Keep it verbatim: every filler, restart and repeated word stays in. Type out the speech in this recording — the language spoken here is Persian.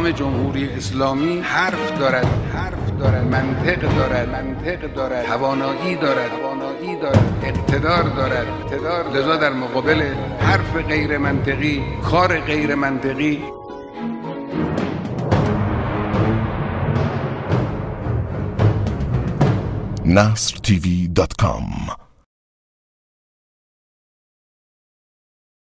نظام جمهوری اسلامی حرف دارد، حرف دارد، منطق دارد، منطق دارد، توانایی دارد، توانایی دارد، اقتدار دارد، اقتدار. لذا در مقابل حرف غیر منطقی، کار غیر منطقی، نصر تیوی دات کام